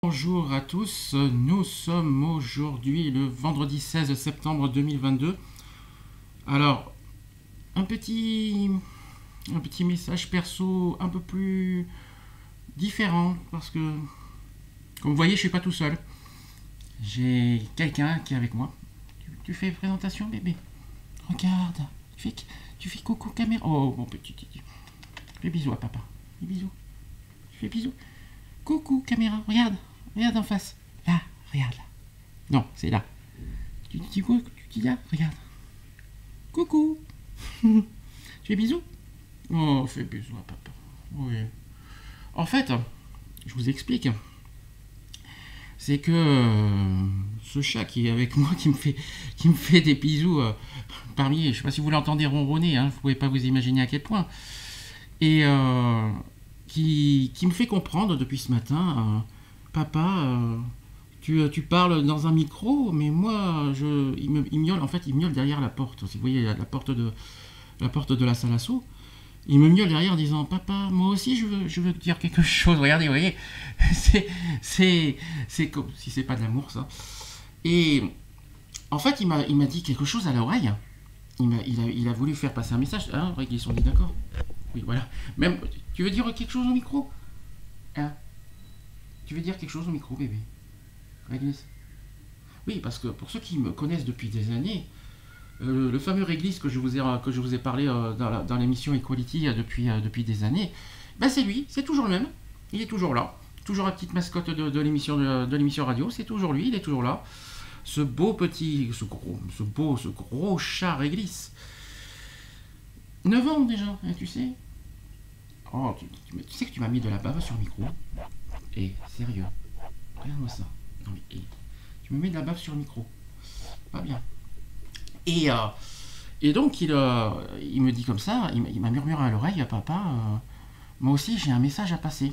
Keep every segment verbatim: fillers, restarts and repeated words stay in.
Bonjour à tous, nous sommes aujourd'hui le vendredi seize septembre deux mille vingt-deux. Alors, un petit, un petit message perso un peu plus différent parce que, comme vous voyez, je suis pas tout seul. J'ai quelqu'un qui est avec moi. Tu, tu fais présentation, bébé. Regarde, tu fais, tu fais coucou caméra. Oh, mon petit, tu fais bisous à papa. Fais bisous. Tu fais bisous. Coucou caméra, regarde. Regarde en face. Là, regarde là. Non, c'est là. Tu dis quoi? Tu dis là? Regarde. Coucou. Tu fais bisous? Oh, fais bisous à papa. Oui. En fait, je vous explique. C'est que euh, ce chat qui est avec moi, qui me fait, qui me fait des bisous euh, parmi, je ne sais pas si vous l'entendez ronronner, hein, vous ne pouvez pas vous imaginer à quel point. Et euh, qui, qui me fait comprendre depuis ce matin, euh, papa, euh, tu, tu parles dans un micro, mais moi, je, il, me, il miaule, en fait, il miaule derrière la porte. Si vous voyez la porte de la porte de la salle à saut, il me miaule derrière en disant, papa, moi aussi, je veux, je veux te dire quelque chose. Regardez, vous voyez, c'est, c'est, c'est comme si c'est pas de l'amour, ça. Et en fait, il m'a, il m'a dit quelque chose à l'oreille. Il, m'a, il, a, il a voulu faire passer un message. Ah, ils sont dit d'accord. Oui, voilà. Même, tu veux dire quelque chose au micro? Hein? Tu veux dire quelque chose au micro, bébé? Réglisse. Oui, parce que pour ceux qui me connaissent depuis des années, euh, le fameux réglisse que je vous ai, que je vous ai parlé euh, dans, la, dans l'émission Equality euh, depuis, euh, depuis des années, ben c'est lui, c'est toujours le même. Il est toujours là. Toujours la petite mascotte de, de, l'émission, de, de l'émission radio, c'est toujours lui, il est toujours là. Ce beau petit, ce gros, ce beau, ce gros chat réglisse. neuf ans déjà, hein, tu sais. Oh, tu, tu, tu sais que tu m'as mis de la bave sur le micro. Eh, sérieux. Regarde-moi ça. Non mais, eh, tu me mets de la bave sur le micro. Pas bien. Et, euh, et donc, il, euh, il me dit comme ça, il, il m'a murmuré à l'oreille, papa, euh, moi aussi j'ai un message à passer.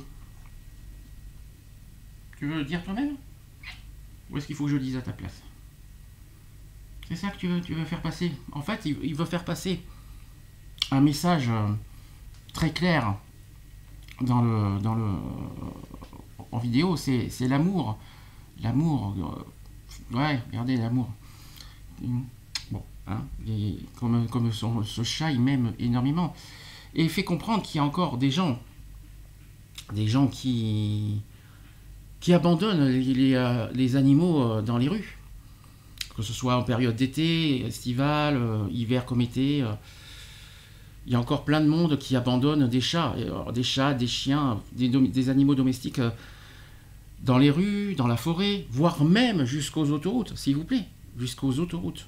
Tu veux le dire toi-même? Ou est-ce qu'il faut que je le dise à ta place? C'est ça que tu veux, tu veux faire passer? En fait, il, il veut faire passer un message euh, très clair dans le, dans le, en vidéo, c'est, c'est l'amour. L'amour. Euh, ouais, regardez l'amour. Bon, hein, et comme, comme son, ce chat, il m'aime énormément. Et il fait comprendre qu'il y a encore des gens, des gens qui, qui abandonnent les, les, euh, les animaux euh, dans les rues. Que ce soit en période d'été, estivale, euh, hiver comme été. Euh, il y a encore plein de monde qui abandonne des chats, alors, des chats, des chiens, des, des animaux domestiques euh, dans les rues, dans la forêt, voire même jusqu'aux autoroutes, s'il vous plaît, jusqu'aux autoroutes.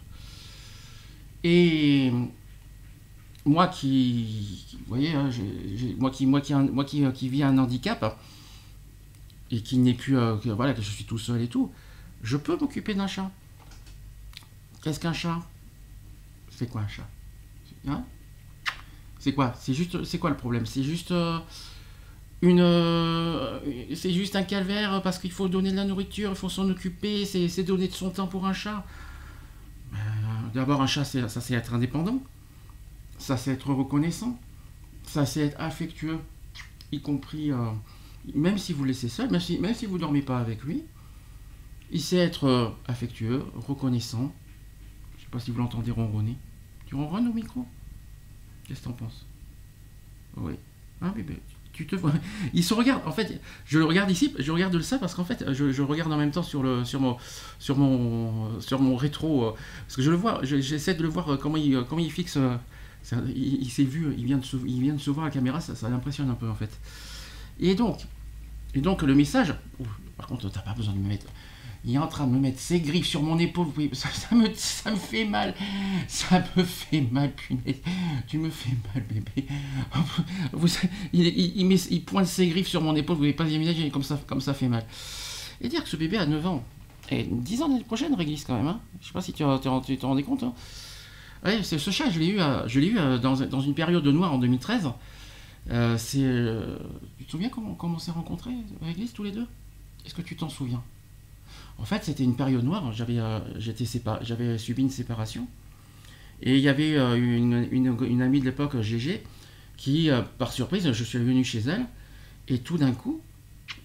Et moi qui, vous voyez, hein, j'ai, j'ai, moi qui, moi qui, moi qui, qui vis un handicap et qui n'est plus, euh, que, voilà, que je suis tout seul et tout, je peux m'occuper d'un chat. Qu'est-ce qu'un chat? C'est quoi un chat? Hein? C'est quoi? C'est juste, c'est quoi le problème? C'est juste euh, une, euh, c'est juste un calvaire parce qu'il faut donner de la nourriture, il faut s'en occuper, c'est, c'est donner de son temps pour un chat. Euh, d'abord, un chat, c'est, ça c'est être indépendant, ça c'est être reconnaissant, ça c'est être affectueux, y compris, euh, même si vous le laissez seul, même si, même si vous ne dormez pas avec lui, il sait être euh, affectueux, reconnaissant. Je ne sais pas si vous l'entendez ronronner. Tu ronronnes au micro? Qu'est-ce que t'en penses? Oui. Ah oui, ben, tu te vois. Il se regarde. En fait, je le regarde ici, je regarde ça parce qu'en fait, je, je regarde en même temps sur le, sur mon, sur mon, sur mon rétro, euh, parce que je le vois. je- j'essaie de le voir euh, comment il, comment il fixe. euh, ça- il, il s'est vu, il vient de se, il vient de se voir à la caméra. Ça, ça l'impressionne un peu en fait. Et donc, et donc le message. Ouf, par contre, t'as pas besoin de me mettre. Il est en train de me mettre ses griffes sur mon épaule. Oui, ça, ça me, ça me fait mal. Ça me fait mal, punaise. Tu me fais mal, bébé. Vous, il, il, il, met, il pointe ses griffes sur mon épaule. Vous ne pouvez pas imaginer comme ça, comme ça fait mal. Et dire que ce bébé a neuf ans. Et dix ans l'année prochaine, réglisse quand même. Hein. Je ne sais pas si tu tu t'en rendais compte. Hein. Ouais, c'est, ce chat, je l'ai eu, à, je l'ai eu à, dans, dans une période de noir en deux mille treize. Euh, c'est, euh, tu te souviens comment, comment on s'est rencontrés, réglisse, tous les deux? Est-ce que tu t'en souviens? En fait, c'était une période noire. J'avais, euh, j'étais sépa- j'avais subi une séparation. Et il y avait euh, une, une, une amie de l'époque, Gégé, qui, euh, par surprise, je suis venu chez elle. Et tout d'un coup,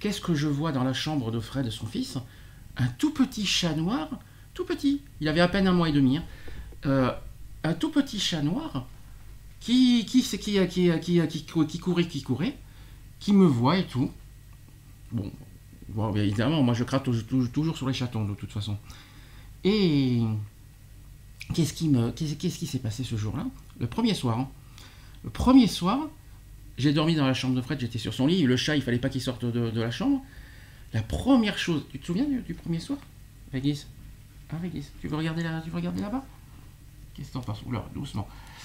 qu'est-ce que je vois dans la chambre de Fred, son fils? Un tout petit chat noir, tout petit, il avait à peine un mois et demi, hein. euh, un tout petit chat noir qui, qui, qui, qui, qui, qui, qui, qui courait, qui courait, qui me voit et tout. Bon, bon évidemment, moi je craque toujours sur les chatons de toute façon. Et qu'est-ce qui me, qu'est-ce, qu'est-ce qui s'est passé ce jour-là? Le premier soir, hein. Le premier soir, j'ai dormi dans la chambre de Fred, j'étais sur son lit, le chat, il fallait pas qu'il sorte de, de la chambre. La première chose, tu te souviens du, du premier soir, Régis? Ah, Régis, tu veux regarder là, tu veux regarder là-bas? Qu'est-ce que t'en penses? Oula, doucement.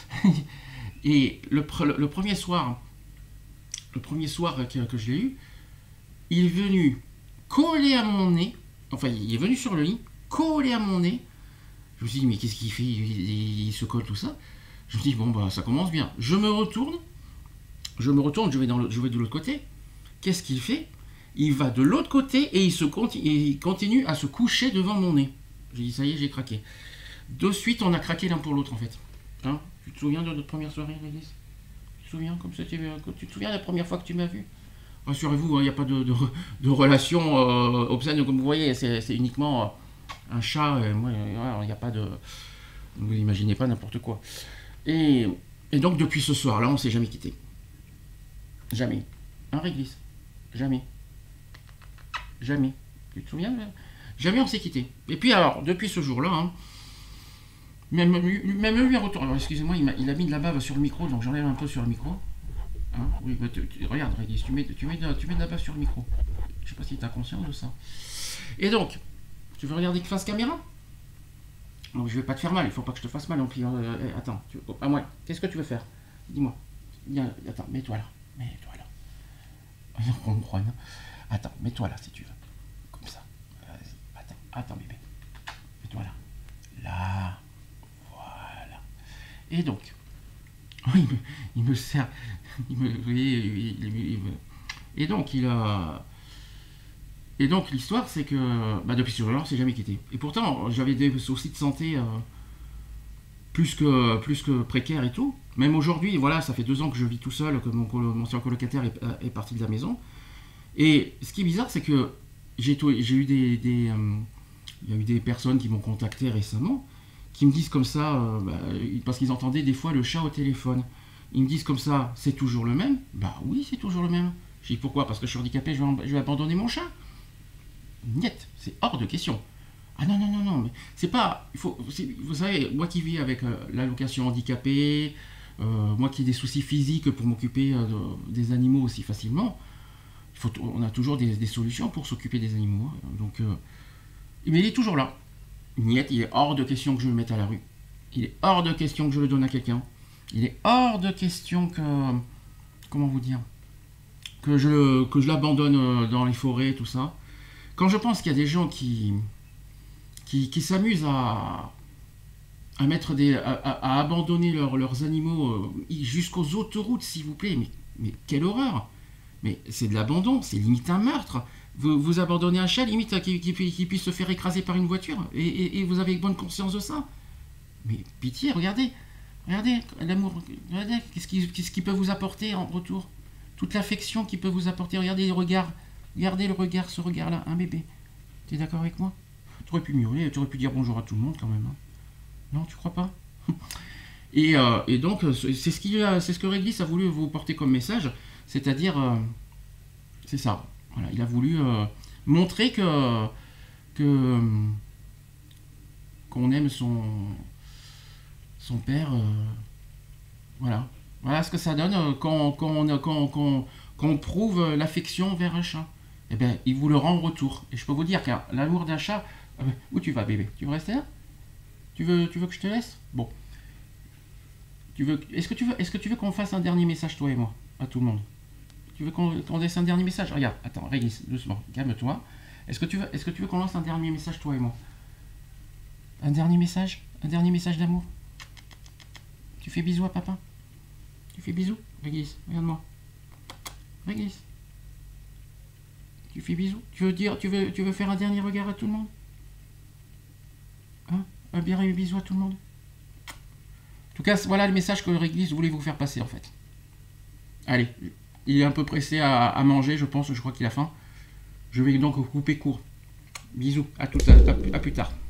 Et le, le, le premier soir, le premier soir que, que je l'ai eu, il est venu coller à mon nez, enfin, il est venu sur le lit, coller à mon nez. Je me suis dit, mais qu'est-ce qu'il fait? il, il, il se colle tout ça. Je me dis, bon, bah, ça commence bien. Je me retourne, je me retourne, je vais, dans le, je vais de l'autre côté. Qu'est-ce qu'il fait? Il va de l'autre côté et il, se continue, il continue à se coucher devant mon nez. J'ai dit, ça y est, j'ai craqué. De suite, on a craqué l'un pour l'autre, en fait. Hein, tu te souviens de notre première soirée, Régis? Tu te souviens comme ça, tu, tu te souviens de la première fois que tu m'as vu? Rassurez-vous, il n'y a pas de, de, de relation euh, obscène, comme vous voyez. C'est, c'est uniquement euh, un chat. Il n'y a pas de... Vous n'imaginez pas n'importe quoi. Et, et donc, depuis ce soir-là, on ne s'est jamais quitté. Jamais. Un Régis. Jamais. Jamais. Tu te souviens? Jamais on s'est quitté. Et puis alors, depuis ce jour-là, hein, même, même lui en retour. Alors excusez-moi, il a, il a mis de la bave sur le micro, donc j'enlève un peu sur le micro. Hein, oui, bah, tu, tu, regarde, Régis, tu mets, tu, mets de, tu mets de la bave sur le micro. Je sais pas si tu as conscience de ça. Et donc, tu veux regarder face caméra? Donc, je vais pas te faire mal, il faut pas que je te fasse mal. Donc, euh, eh, attends, tu, oh, à moi, qu'est-ce que tu veux faire? Dis-moi. Attends, mets-toi là. Mets-toi là. On me croit, non? Attends, mets-toi là si tu veux. Comme ça. Vas-y. Attends, attends bébé. Mets-toi là. Là. Voilà. Et donc, il me, il me sert. Il me, il, il, il, il me, et donc, il a. Et donc, l'histoire, c'est que bah, depuis ce jour-là, on s'est jamais quitté. Et pourtant, j'avais des soucis de santé euh, plus, que, plus que précaires et tout. Même aujourd'hui, voilà, ça fait deux ans que je vis tout seul, que mon, mon ancien colocataire est, est parti de la maison. Et ce qui est bizarre, c'est que j'ai, j'ai eu des, des euh, il y a eu des personnes qui m'ont contacté récemment, qui me disent comme ça, euh, bah, parce qu'ils entendaient des fois le chat au téléphone. Ils me disent comme ça, c'est toujours le même? Bah oui, c'est toujours le même. Je dis pourquoi? Parce que je suis handicapé, je vais, je vais abandonner mon chat? Niet, c'est hors de question. Ah non, non, non, non, mais c'est pas... Il faut, vous savez, moi qui vis avec euh, l'allocation handicapée, euh, moi qui ai des soucis physiques pour m'occuper euh, de, des animaux aussi facilement, il faut, on a toujours des, des solutions pour s'occuper des animaux. Hein, donc, euh, mais il est toujours là. Niet, il est hors de question que je le mette à la rue. Il est hors de question que je le donne à quelqu'un. Il est hors de question que... Comment vous dire? Que je, que je l'abandonne dans les forêts, tout ça. Quand je pense qu'il y a des gens qui, qui, qui s'amusent à, à, mettre des, à, à abandonner leur, leurs animaux jusqu'aux autoroutes, s'il vous plaît, mais, mais quelle horreur! Mais c'est de l'abandon, c'est limite un meurtre. Vous, vous abandonnez un chat, limite qu'il qui, qui puisse se faire écraser par une voiture, et, et, et vous avez bonne conscience de ça. Mais pitié, regardez, regardez, l'amour, regardez, qu'est-ce qu'il qu'est-ce qu'il peut vous apporter en retour? Toute l'affection qu'il peut vous apporter, regardez les regards. Regardez le regard, ce regard-là, un bébé. Tu es d'accord avec moi? Tu aurais pu miauler, tu aurais pu dire bonjour à tout le monde quand même. Hein. Non, tu crois pas? et, euh, et donc, c'est ce, qu'il a, c'est ce que Régis a voulu vous porter comme message, c'est-à-dire, euh, c'est ça. Voilà, il a voulu euh, montrer que, que qu'on aime son, son père. Euh, voilà. Voilà ce que ça donne euh, quand, quand, on, quand, quand, quand on prouve l'affection vers un chat. Eh bien, il vous le rend en retour. Et je peux vous dire que l'amour d'un chat... Euh, où tu vas, bébé? Tu veux rester là? Tu veux, tu veux que je te laisse? Bon. Tu veux, est-ce que tu veux, est-ce que tu veux qu'on fasse un dernier message, toi et moi, à tout le monde? Tu veux qu'on, qu'on laisse un dernier message? Regarde, attends, Régis, doucement, calme-toi. Est-ce que tu veux, est-ce que tu veux qu'on lance un dernier message, toi et moi? Un dernier message? Un dernier message d'amour? Tu fais bisous à papa? Tu fais bisous? Régis, regarde-moi. Régis. Tu fais bisous? Tu veux dire, tu veux, tu veux faire un dernier regard à tout le monde? Hein? Un dernier bisou à tout le monde? En tout cas, voilà le message que Régis voulait vous faire passer en fait. Allez, il est un peu pressé à, à manger, je pense, je crois qu'il a faim. Je vais donc couper court. Bisous, à, tout à, à, à plus tard.